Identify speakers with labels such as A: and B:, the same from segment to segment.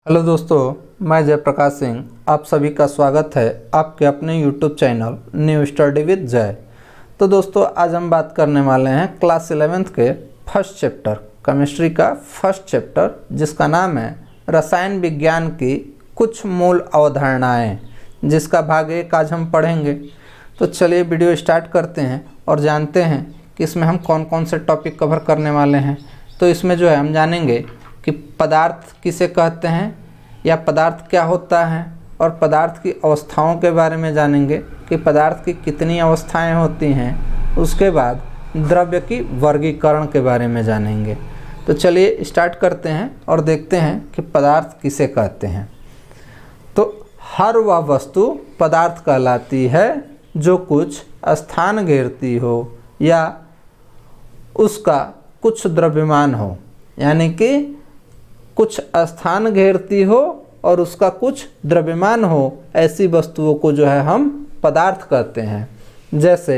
A: Hello दोस्तों, मैं जयप्रकाश सिंह आप सभी का स्वागत है आपके अपने YouTube channel new study with Jai. तो दोस्तों, आज हम बात करने वाले हैं क्लास 11th के फर्स्ट चैप्टर केमिस्ट्री का फर्स्ट चैप्टर, जिसका नाम है रसायन विज्ञान की कुछ मूल अवधारणाएं, जिसका भाग 1 आज हम पढ़ेंगे। तो चलिए वीडियो स्टार्ट करते हैं और जानते हैं कि इसमें हम कौन कौन से टॉपिक कवर करने वाले हैं। तो इसमें जो है हम जानेंगे कि पदार्थ किसे कहते हैं या पदार्थ क्या होता है, और पदार्थ की अवस्थाओं के बारे में जानेंगे कि पदार्थ की कितनी अवस्थाएं होती हैं। उसके बाद द्रव्य की वर्गीकरण के बारे में जानेंगे। तो चलिए स्टार्ट करते हैं और देखते हैं कि पदार्थ किसे कहते हैं। तो हर वह वस्तु पदार्थ कहलाती है जो कुछ स्थान घेरती हो या उसका कुछ द्रव्यमान हो, यानी कि कुछ स्थान घेरती हो और उसका कुछ द्रव्यमान हो, ऐसी वस्तुओं को जो है हम पदार्थ कहते हैं। जैसे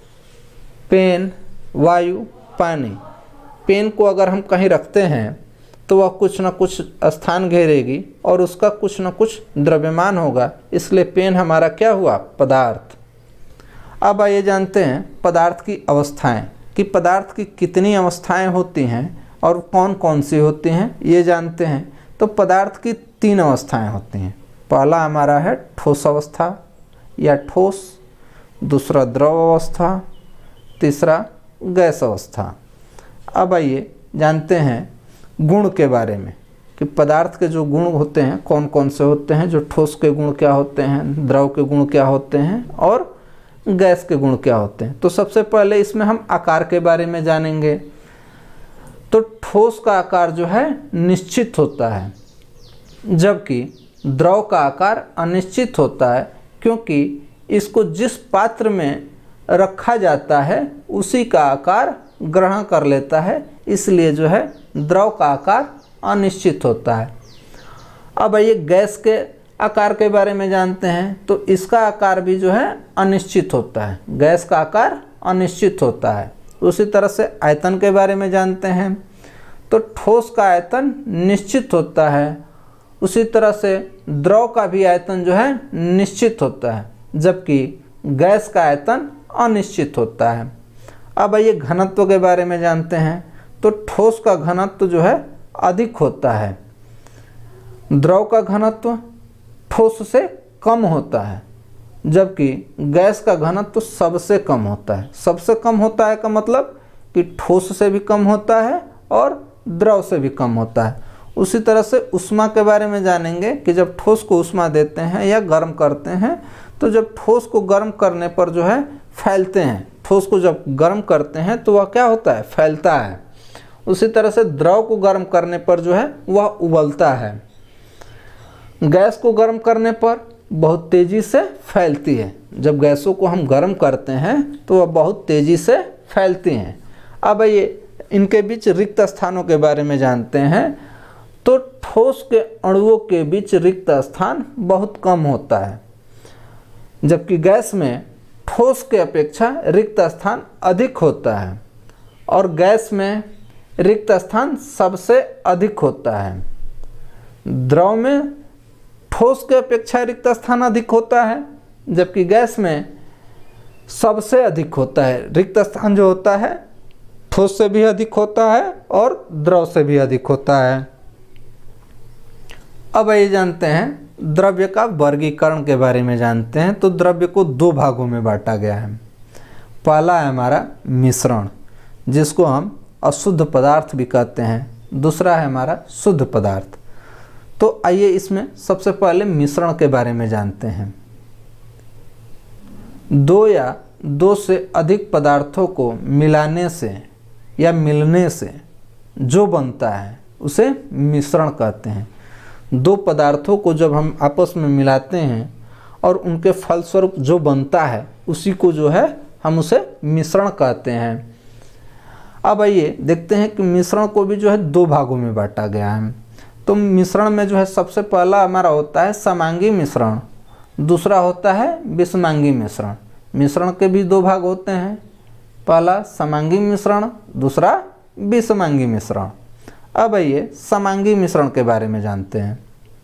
A: पेन, वायु, पानी। पेन को अगर हम कहीं रखते हैं तो वह कुछ न कुछ स्थान घेरेगी और उसका कुछ न कुछ द्रव्यमान होगा, इसलिए पेन हमारा क्या हुआ? पदार्थ। अब आइए जानते हैं पदार्थ की अवस्थाएं, कि पदार्थ की कितनी अवस्थाएं होती हैं और कौन कौन सी होती हैं, ये जानते हैं। तो पदार्थ की 3 अवस्थाएं होती हैं। पहला हमारा है ठोस अवस्था या ठोस, दूसरा द्रव अवस्था, तीसरा गैस अवस्था। अब आइए जानते हैं गुण के बारे में, कि पदार्थ के जो गुण होते हैं कौन कौन से होते हैं, जो ठोस के गुण क्या होते हैं, द्रव के गुण क्या होते हैं और गैस के गुण क्या होते हैं। तो सबसे पहले इसमें हम आकार के बारे में जानेंगे। तो ठोस का आकार जो है निश्चित होता है, जबकि द्रव का आकार अनिश्चित होता है, क्योंकि इसको जिस पात्र में रखा जाता है उसी का आकार ग्रहण कर लेता है, इसलिए जो है द्रव का आकार अनिश्चित होता है। अब ये गैस के आकार के बारे में जानते हैं। तो इसका आकार भी जो है अनिश्चित होता है, गैस का आकार अनिश्चित होता है। उसी तरह से आयतन के बारे में जानते हैं। तो ठोस का आयतन निश्चित होता है, उसी तरह से द्रव का भी आयतन जो है निश्चित होता है, जबकि गैस का आयतन अनिश्चित होता है। अब आइए घनत्व के बारे में जानते हैं। तो ठोस का घनत्व जो है अधिक होता है, द्रव का घनत्व ठोस से कम होता है, जबकि गैस का घनत्व सबसे कम होता है। सबसे कम होता है का मतलब कि ठोस से भी कम होता है और द्रव से भी कम होता है। उसी तरह से ऊष्मा के बारे में जानेंगे कि जब ठोस को ऊष्मा देते हैं या गर्म करते हैं, तो जब ठोस को गर्म करने पर जो है फैलते हैं। ठोस को जब गर्म करते हैं तो वह क्या होता है? फैलता है। उसी तरह से द्रव को गर्म करने पर जो है वह उबलता है। गैस को गर्म करने पर बहुत तेज़ी से फैलती है। जब गैसों को हम गर्म करते हैं तो वह बहुत तेज़ी से फैलती हैं। अब ये इनके बीच रिक्त स्थानों के बारे में जानते हैं। तो ठोस के अणुओं के बीच रिक्त स्थान बहुत कम होता है, जबकि गैस में ठोस के अपेक्षा रिक्त स्थान अधिक होता है, और गैस में रिक्त स्थान सबसे अधिक होता है। द्रव में ठोस के अपेक्षा रिक्त स्थान अधिक होता है, जबकि गैस में सबसे अधिक होता है। रिक्त स्थान जो होता है ठोस से भी अधिक होता है और द्रव से भी अधिक होता है। अब ये जानते हैं द्रव्य का वर्गीकरण के बारे में जानते हैं। तो द्रव्य को 2 भागों में बांटा गया है। पहला है हमारा मिश्रण, जिसको हम अशुद्ध पदार्थ भी कहते हैं। दूसरा है हमारा शुद्ध पदार्थ। तो आइए इसमें सबसे पहले मिश्रण के बारे में जानते हैं। 2 या 2 से अधिक पदार्थों को मिलाने से या मिलने से जो बनता है उसे मिश्रण कहते हैं। 2 पदार्थों को जब हम आपस में मिलाते हैं और उनके फलस्वरूप जो बनता है उसी को जो है हम उसे मिश्रण कहते हैं। अब आइए देखते हैं कि मिश्रण को भी जो है 2 भागों में बांटा गया है। तो मिश्रण में जो है सबसे पहला हमारा होता है समांगी मिश्रण, दूसरा होता है विषमांगी मिश्रण। मिश्रण के भी 2 भाग होते हैं, पहला समांगी मिश्रण, दूसरा विषमांगी मिश्रण। अब आइए समांगी मिश्रण के बारे में जानते हैं।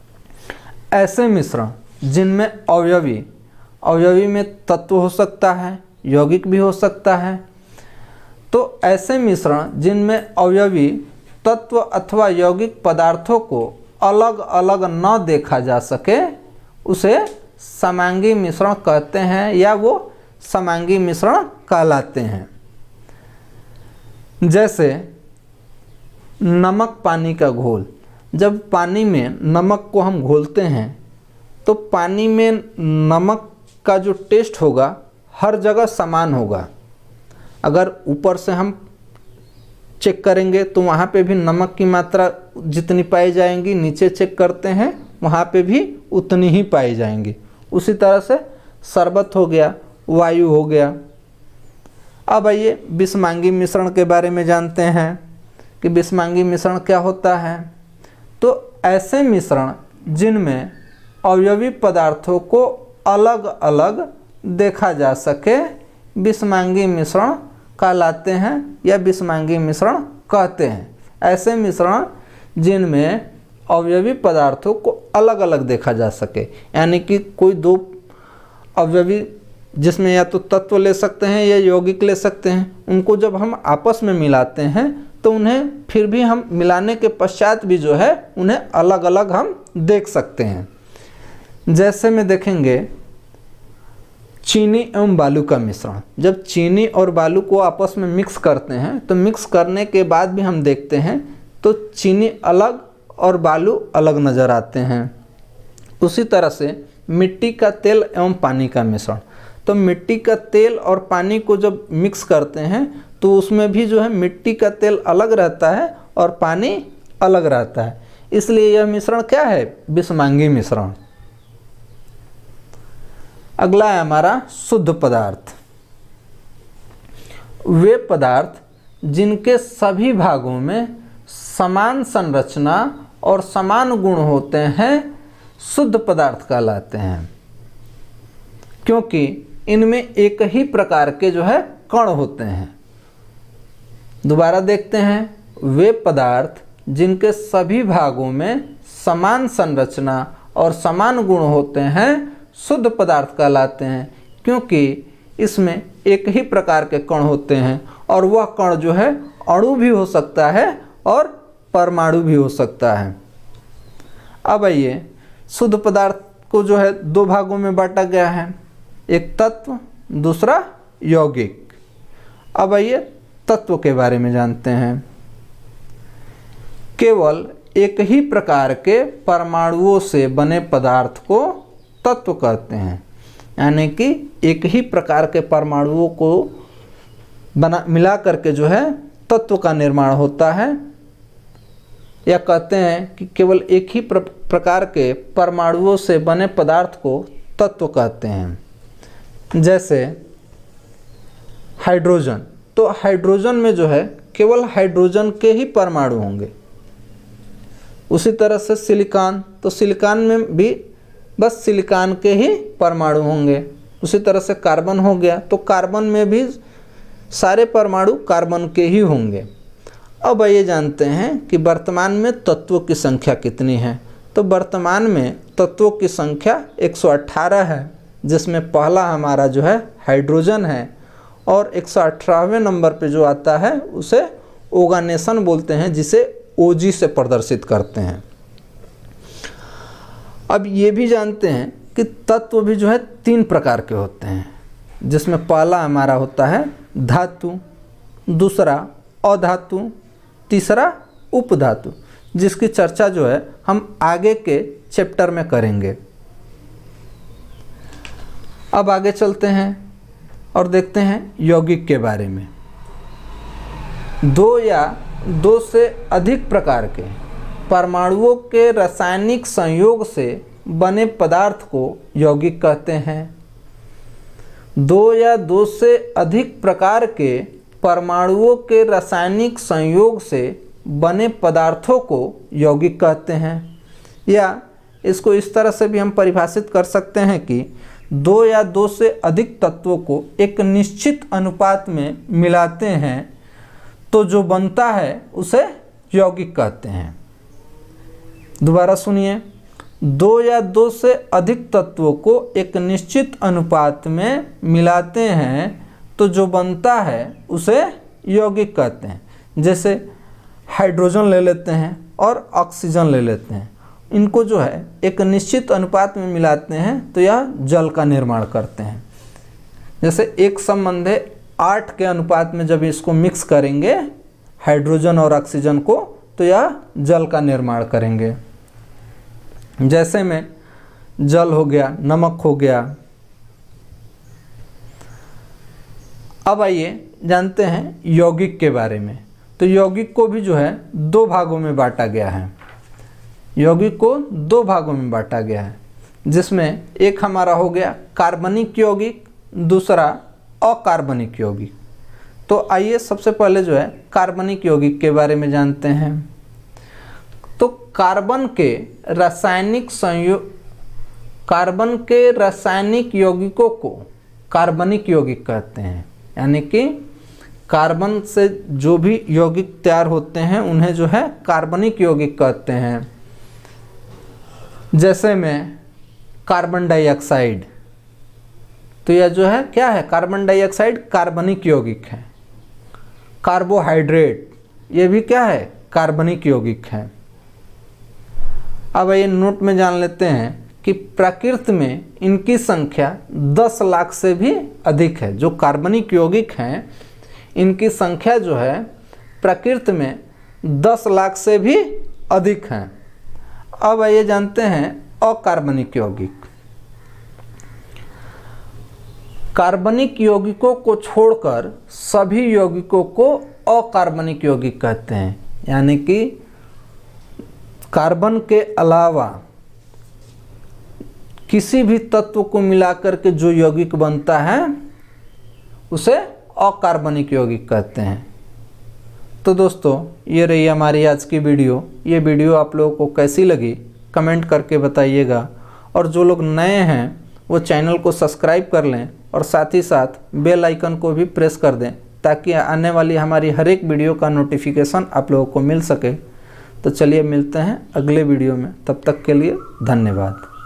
A: ऐसे मिश्रण जिनमें अवयवी में तत्व हो सकता है, यौगिक भी हो सकता है। तो ऐसे मिश्रण जिनमें अवयवी तत्व अथवा यौगिक पदार्थों को अलग अलग न देखा जा सके उसे समांगी मिश्रण कहते हैं या वो समांगी मिश्रण कहलाते हैं। जैसे नमक पानी का घोल, जब पानी में नमक को हम घोलते हैं तो पानी में नमक का जो टेस्ट होगा हर जगह समान होगा। अगर ऊपर से हम चेक करेंगे तो वहाँ पे भी नमक की मात्रा जितनी पाई जाएंगी, नीचे चेक करते हैं वहाँ पे भी उतनी ही पाई जाएंगी। उसी तरह से शरबत हो गया, वायु हो गया। अब आइए विषमांगी मिश्रण के बारे में जानते हैं कि विषमांगी मिश्रण क्या होता है। तो ऐसे मिश्रण जिनमें अवयवी पदार्थों को अलग अलग देखा जा सके विषमांगी मिश्रण कहलाते हैं या विषमांगी मिश्रण कहते हैं। ऐसे मिश्रण जिनमें अवयवी पदार्थों को अलग अलग देखा जा सके, यानी कि कोई दो अवयवी जिसमें या तो तत्व ले सकते हैं या यौगिक ले सकते हैं, उनको जब हम आपस में मिलाते हैं तो उन्हें फिर भी हम मिलाने के पश्चात भी जो है उन्हें अलग अलग हम देख सकते हैं। जैसे में देखेंगे चीनी एवं बालू का मिश्रण, जब चीनी और बालू को आपस में मिक्स करते हैं तो मिक्स करने के बाद भी हम देखते हैं तो चीनी अलग और बालू अलग नज़र आते हैं। उसी तरह से मिट्टी का तेल एवं पानी का मिश्रण, तो मिट्टी का तेल और पानी को जब मिक्स करते हैं तो उसमें भी जो है मिट्टी का तेल अलग रहता है और पानी अलग रहता है, इसलिए यह मिश्रण क्या है, विषमांगी मिश्रण। अगला है हमारा शुद्ध पदार्थ। वे पदार्थ जिनके सभी भागों में समान संरचना और समान गुण होते हैं शुद्ध पदार्थ कहलाते हैं, क्योंकि इनमें एक ही प्रकार के जो है कण होते हैं। दोबारा देखते हैं, वे पदार्थ जिनके सभी भागों में समान संरचना और समान गुण होते हैं शुद्ध पदार्थ कहलाते हैं, क्योंकि इसमें एक ही प्रकार के कण होते हैं और वह कण जो है अणु भी हो सकता है और परमाणु भी हो सकता है। अब आइए शुद्ध पदार्थ को जो है दो भागों में बांटा गया है, एक तत्व दूसरा यौगिक। अब आइए तत्व के बारे में जानते हैं। केवल एक ही प्रकार के परमाणुओं से बने पदार्थ को तत्व कहते हैं, यानी कि एक ही प्रकार के परमाणुओं को मिला करके जो है तत्व का निर्माण होता है, या कहते हैं कि केवल एक ही प्रकार के परमाणुओं से बने पदार्थ को तत्व कहते हैं। जैसे हाइड्रोजन, तो हाइड्रोजन में जो है केवल हाइड्रोजन के ही परमाणु होंगे। उसी तरह से सिलिकॉन, तो सिलिकॉन में भी बस सिलिकॉन के ही परमाणु होंगे। उसी तरह से कार्बन हो गया, तो कार्बन में भी सारे परमाणु कार्बन के ही होंगे। अब ये जानते हैं कि वर्तमान में तत्वों की संख्या कितनी है। तो वर्तमान में तत्वों की संख्या 118 है, जिसमें पहला हमारा जो है हाइड्रोजन है और 118वें नंबर पे जो आता है उसे ऑर्गेनेशन बोलते हैं, जिसे OG से प्रदर्शित करते हैं। अब ये भी जानते हैं कि तत्व भी जो है 3 प्रकार के होते हैं, जिसमें पहला हमारा होता है धातु, दूसरा अधातु, तीसरा उपधातु, जिसकी चर्चा जो है हम आगे के चैप्टर में करेंगे। अब आगे चलते हैं और देखते हैं यौगिक के बारे में। 2 या 2 से अधिक प्रकार के परमाणुओं के रासायनिक संयोग से बने पदार्थ को यौगिक कहते हैं। 2 या 2 से अधिक प्रकार के परमाणुओं के रासायनिक संयोग से बने पदार्थों को यौगिक कहते हैं, या इसको इस तरह से भी हम परिभाषित कर सकते हैं कि 2 या 2 से अधिक तत्वों को एक निश्चित अनुपात में मिलाते हैं तो जो बनता है उसे यौगिक कहते हैं। दोबारा सुनिए, दो या दो से अधिक तत्वों को एक निश्चित अनुपात में मिलाते हैं तो जो बनता है उसे यौगिक कहते हैं। जैसे हाइड्रोजन ले लेते हैं और ऑक्सीजन ले लेते हैं, इनको जो है एक निश्चित अनुपात में मिलाते हैं तो यह जल का निर्माण करते हैं। जैसे एक संबंध 8 के अनुपात में जब इसको मिक्स करेंगे हाइड्रोजन और ऑक्सीजन को तो यह जल का निर्माण करेंगे। जैसे में जल हो गया, नमक हो गया। अब आइए जानते हैं यौगिक के बारे में। तो यौगिक को भी जो है दो भागों में बांटा गया है। यौगिक को दो भागों में बांटा गया है, जिसमें एक हमारा हो गया कार्बनिक यौगिक, दूसरा अकार्बनिक यौगिक। तो आइए सबसे पहले जो है कार्बनिक यौगिक के बारे में जानते हैं। तो कार्बन के रासायनिक यौगिकों को कार्बनिक यौगिक कहते हैं। यानी कि कार्बन से जो भी यौगिक तैयार होते हैं उन्हें जो है कार्बनिक यौगिक कहते हैं। जैसे में कार्बन डाइऑक्साइड, तो यह जो है क्या है, कार्बन डाइऑक्साइड कार्बनिक यौगिक है। कार्बोहाइड्रेट, ये भी क्या है, कार्बनिक यौगिक है। अब ये नोट में जान लेते हैं कि प्रकृति में इनकी संख्या 10 लाख से भी अधिक है। जो कार्बनिक यौगिक हैं इनकी संख्या जो है प्रकृति में 10 लाख से भी अधिक है। अब आइए जानते हैं अकार्बनिक यौगिक। कार्बनिक यौगिकों को छोड़कर सभी यौगिकों को अकार्बनिक यौगिक कहते हैं। यानी कि कार्बन के अलावा किसी भी तत्व को मिलाकर के जो यौगिक बनता है उसे अकार्बनिक यौगिक कहते हैं। तो दोस्तों ये रही हमारी आज की वीडियो। ये वीडियो आप लोगों को कैसी लगी कमेंट करके बताइएगा, और जो लोग नए हैं वो चैनल को सब्सक्राइब कर लें और साथ ही साथ बेल आइकन को भी प्रेस कर दें ताकि आने वाली हमारी हर एक वीडियो का नोटिफिकेशन आप लोगों को मिल सके। तो चलिए मिलते हैं अगले वीडियो में, तब तक के लिए धन्यवाद।